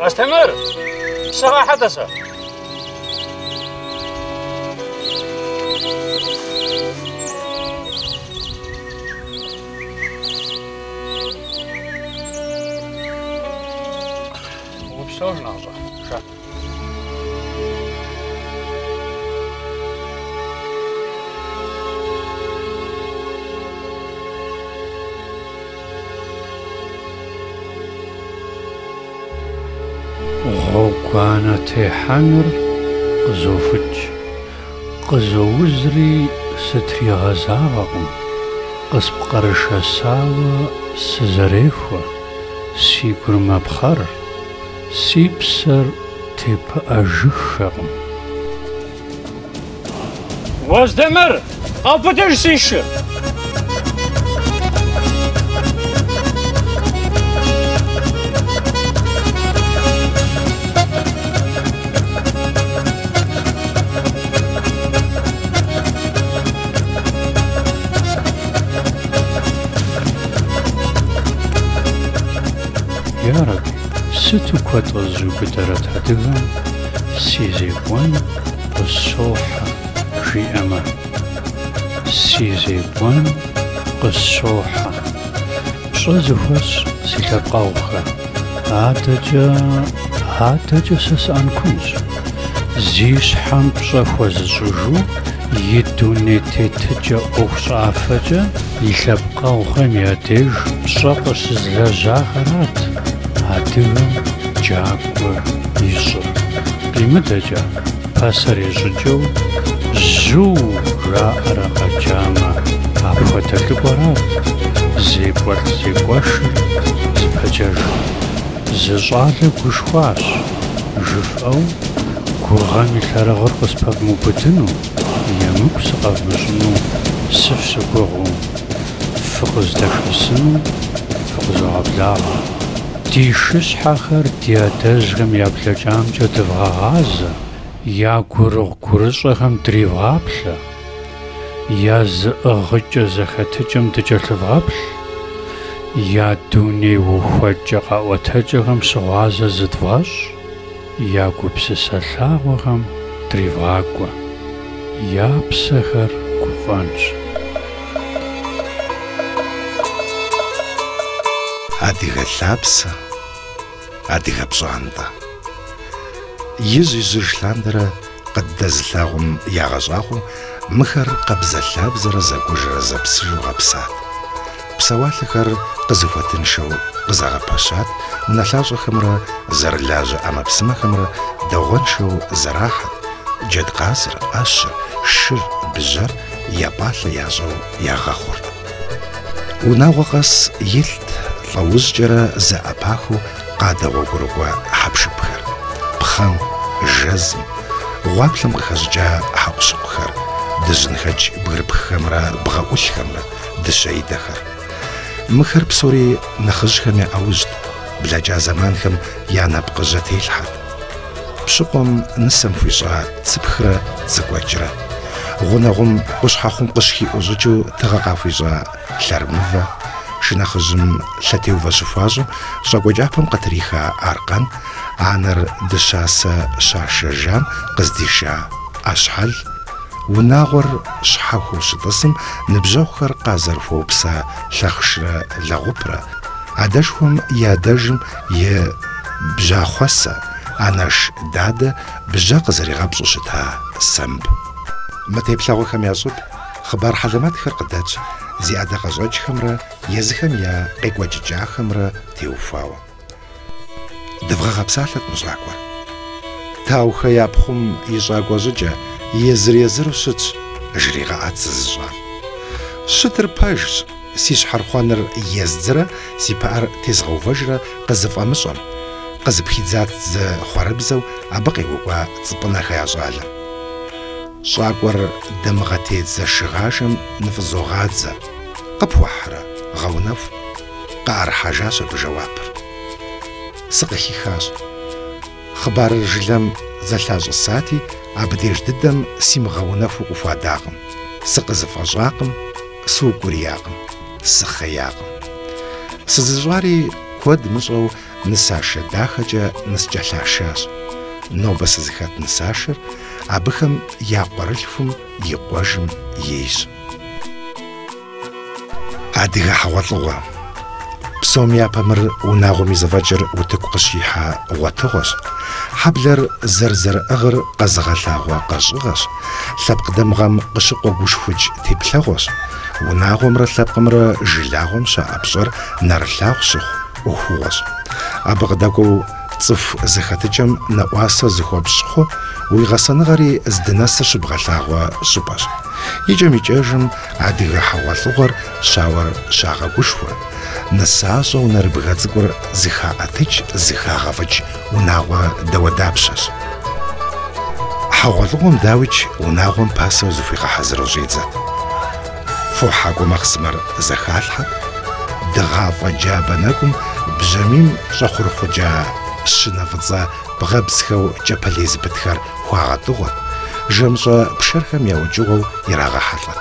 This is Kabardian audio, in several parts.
استمر سما حدث وبشلون نعرف غوكانة حنر قزوفج قزوزري ستري غزاغم قصب قرشة ساوى سزريفوة سيكر مبخر سيبسر تيب أجخغم وازدمر أو بدرسيش يا ربي ستو كواتوزو بدرت هدغم سيزيبوان قصوحة في أما سيزيبوان قصوحة شزوفس سيتبقاوخا هاتجا سسأنكوز زيش حم بصفوز زوجو يدوني تتجا أوصافجا يتبقاوخا مياتيج بصفوز زلزاخرات هاتغم جاكور يصر قيمتجا باسر يزجو زو رأرق جاما عفوة البرات زيبور زيبوشر زبجر زجال كشواش جفأو كوغامي لرغر قصباب مبتنو يمك سقف بزنو سفسكوغو فقز دفسنو فقز عبلاغا ديشش حخر دياتزغم يابلجام جدفغا غازا يا كورغ كورزغم دريفغابلا يا زغج زختجم دجلفغابل يا دوني وخوجغا وتجغم سغازا زدفاش يا كوبس سلاغوغم دريفغاقوا يا بسخر كوفانش أديغ اللابسة أديغ بزواندا يزلاندرا قد دزلاغم ياغزاغو مخر قبز اللابزر زاقوجر زبسر وغبسات بسوالخر قزفتنشو قزاغباشات منالازو خمرا زرلازو أما بسما خمرا دوغنشو زراحت جد قاسر أشر شر بجر يابال يازو ياغاخور وناوغس يلت لوزجرا زأباخو قادة وغرغوا حبشبخر بخان جزم غوابلم غخزجا حقشبخر دزنخج بغربخمرا بغاوشخمرا دشايدخر مخر بسوري نخزخمي أوجد بلاجا زمانخم يانا بقجتي الحد بشقم نسم في شغات تسبخرا تسكوجرا غنغم قشحاخم قشخي أوزجو تغاقا في شغا شارمنفا شناخزم شاتيو فاشفاجو شاقوجابم قطريخا أرقان عنر دشاسة شاشجان قزديشا أشحل وناغر شحاخو شدسم نبجوخر قازر فوبسا شخشرا لغبرا عدشهم يادجم يه بجاخوسا عناش داد بجا قزري غابزو شتها سمب متى يبلاغو خم يازوب خبار حلمات خرقداج زيادة غزوج خمرة يزخم يا قيقوججا خمرة تيوفاو دفغا غبسالت مزراكوا تاو خيابخم يزاقوزجا يزر وشت جريغا أتزجا شتر باجز سيش حرخوانر يزدزرا سيبار تيزغو فجرا قزف أمشم قزب خيزات خواربزو أبقي وقوا تزبنا خياجالا شاقور دمغتي زشغاشم نفزو غادزا قبوحرا غونف قار حاجاش بجوابر سقخي خاش خبار الجلم زلاج الساتي عبديش ددم سيم غونف وفاداقم سقزف أجاقم سوكورياقم سخياقم سزجواري كود مشغو нысашэ дахэкӏэ ныскӏэлъашащ. Нобэ сызыхэт нысашэр абыхэм я къуэрылъхум и къуэжым ейщ. Адыгэ хьэгъуэлӏыгъуэ. Псом япэмыр унагъуэм и зэфӏэкӏыр утыку къыщихьэ гъуэтыгъуэщ. Хьэблэр зэрызэрыӏыгъыр къэзыгъэлъагъуэ къэщӏыгъэщ. Лъэпкъ дамыгъэм къыщыкъуэгушхукӏ теплъэгъуэщ. Унагъуэмрэ лъэпкъымрэ жылагъуэм щаӏэпщӏэр нэрылъагъу щыхъу ӏуэхугъуэщ. Абы къыдэкӏуэу цӏыху зэхэтыкӏэм нэӏуасэ зыхуэпщӏхъу уи гъэсэныгъэри здынэсыр щыбгъэлъагъуэ щӏыпӏэщ. Икӏэм-икӏэжым адыгэ хьэгъуэлӏыгъуэр щауэр щагъэгушхуэ. Нысащӏэ унэрыбгъэ цӏыкӏур зыхаӏэтыкӏ, зыхагъэфӏыкӏ унагъуэ дэуэдапщэщ. Хьэгъуэлӏыгъуэм дауичӏ унагъуэм пасэу зыхуигъэхьэзыру щӏидзэт. Фохьэгуэ махъсымэр зэхалъхьэт. Дыгъафӏэ джабэ нэкӏум бжьамийм щӏэхъурыхъуэкӏа щынэ фӏыцӏэ бгъэбзхэу кӏэпэлей зыпытхэр хуагъэтӏыгъуэт. Жэмщӏэ пшэрхэм яукӏыгъуэу ирагъэхьэлӏэт.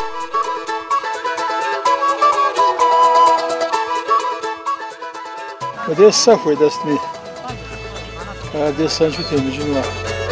Одесса хуэдэсми. Одессан шу темыжынуа.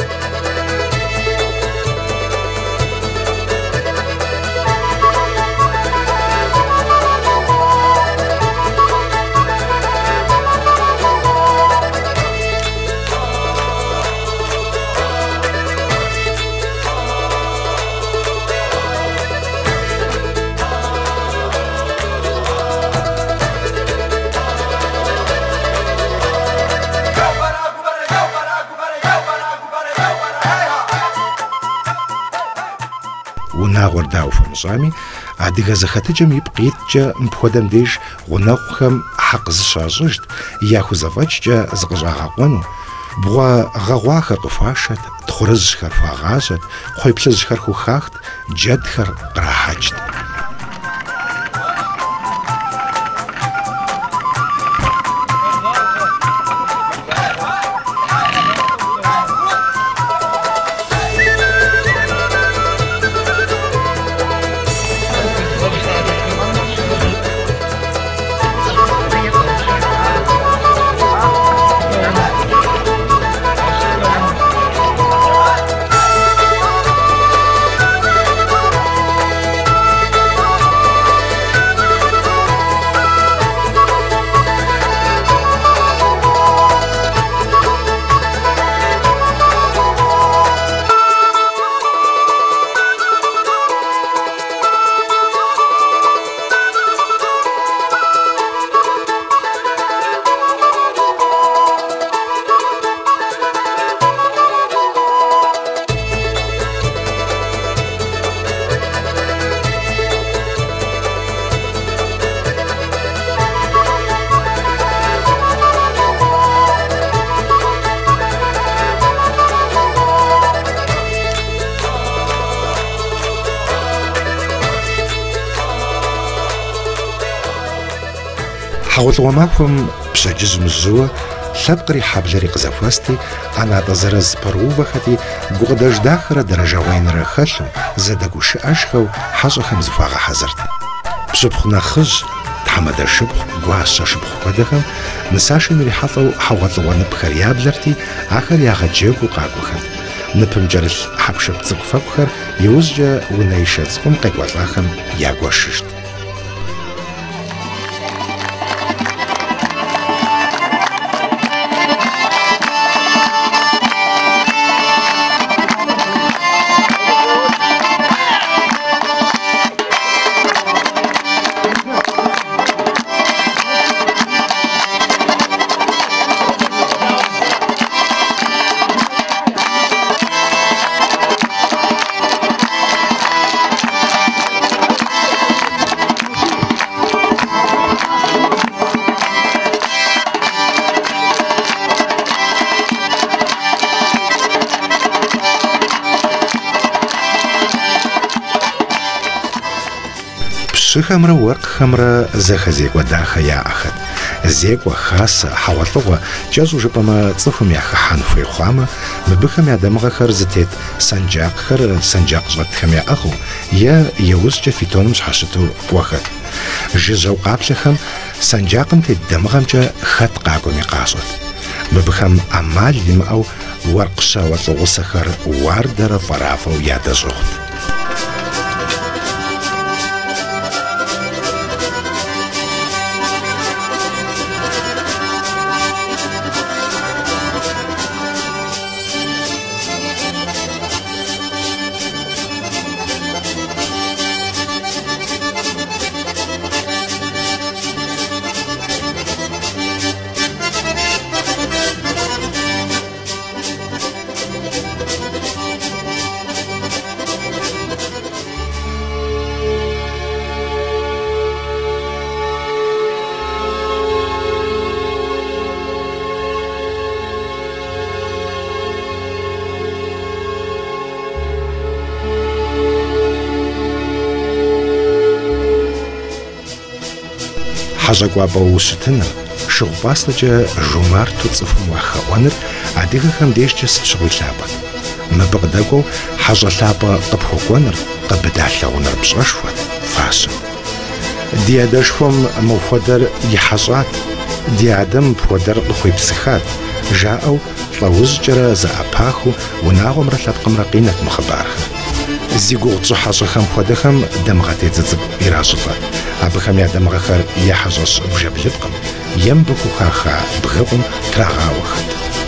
Унагъуэр дауэ хуэмыщӏами, адыгэ зэхэтыкӏэм ипкъ иткӏэ мыпхуэдэм деж гъунэгъухэм хьэкъ зыщащӏыжт, яхузэфӏэкӏкӏэ зыкъыщӏагъэкъуэну. Бгъуэ гъэгъуахэр къыхуашэт, тхъурыжьхэр хуагъажьэт, кхъуейплъыжьхэр хухахт, джэдхэр кърахьэкӏт. Хьэгъуэлӏыгъуэ махуэм пщэдджыжь мыжьыуэ лъэпкъри хьэблэри къызэхуэсти, ӏэнатӏэ зырыз пэрыувэхэти, гукъыдэж дахэрэ дэрэжэгъуейнрэ хэлъу, зэдэгушыӏэшхэу хьэщӏэхэм зыхуагъэхьэзырт. Пщыпхъу нэхъыжь, тхьэмэдэшыпхъу, гуащэ шыпхъу хуэдэхэм нысашэм ирихьэлӏэу хьэгъуэлӏыгъуэ ныпхэр яблэрти, ахэр ягъэджэгуу къакӏуэхэрт. Ныпым кӏэрылъ хьэпшып цӏыкӏу фэкӏухэр иужькӏэ унэишэ цӏыкӏум къекӏуэлӏахэм ягуэшыжт. Пщыхэмрэ уэркъхэмрэ зэхэзекӏуэ дахэ яӏэхэт. Зекӏуэ, хасэ, хьэгъуэлӏыгъуэ, кӏэщӏу жыпӏэмэ цӏыхум яхыхьэн хуей хъуамэ, мыбыхэм я дамыгъэхэр зытет санджакъхэр санджакъ щӏэтхэм яӏыгъыу, е иужькӏэ фитоным щхьэщыту кӏуэхэт. Жыжьэу къаплъэхэм санджакъым тет дамыгъэмкӏэ хэт къакӏуэми къащӏэт. Мыбыхэм ӏэмал имыӏэу уэркъ-щэуэ лӏыгъусэхэр уардэрэ фӏэрафэу ядэщӏыгъут. Хьэщӏэкӏуапӏэ ущытыныр, шыгъу пӏастӏэкӏэ жумарту цӏыхум уахэӏуэныр адыгэхэм дежкӏэ сыт щыгъуи лъапӏэт. Мыбы къыдэкӏуэу хьэщӏэ лъапӏэ къыпхуэкӏуэныр, къыбыда лъагъуныр пщӏэшхуэт, фащэт. Ди адэшхуэм мыпхуэдэр ихьэщӏат, ди адэм мыпхуэдэр къыхуепсыхат, жаӏэу лӏэужькӏэрэ зэӏэпахыу унагъуэмрэ лъэпкъымрэ къинэт мы хъыбархэр. Зи гугъу тщӏы хьэщӏэхэм хуэдэхэм дамыгъэтедзэ цӏыкӏу иращӏыфӏэ. Абыхэм я дамыгъэхэр е хьэщӏэщ бжэблыпкъым, е мыбы хухаха бгыкъум трагъауэхэт.